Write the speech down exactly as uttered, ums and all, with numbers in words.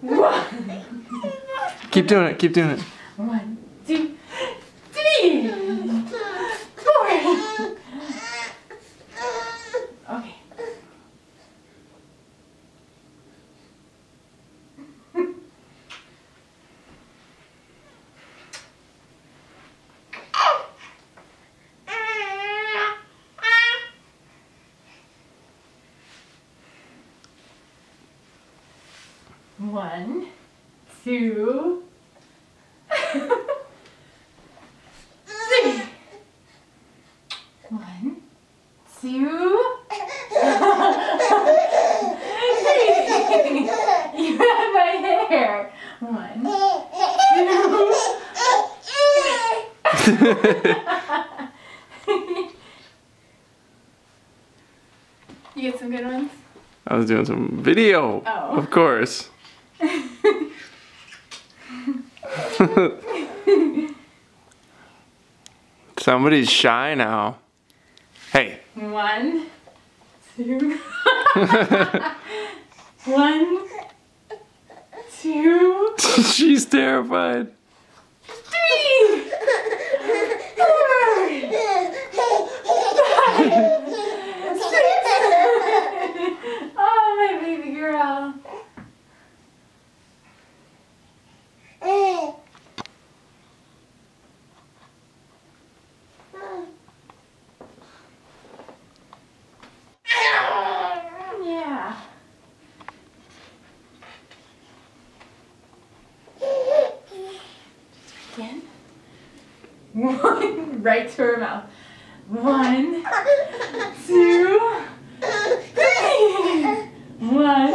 One. Keep doing it, keep doing it. One, two, three, four. Okay. One, two, three. One, two, three. You have my hair. One, two. You get some good ones? I was doing some video, Oh. of course. Somebody's shy now. Hey. One, two. One, two. She's terrified. Three. Four. Five. Six. Oh, my baby girl. Yeah. Again. One, right to her mouth. One, two, three. One,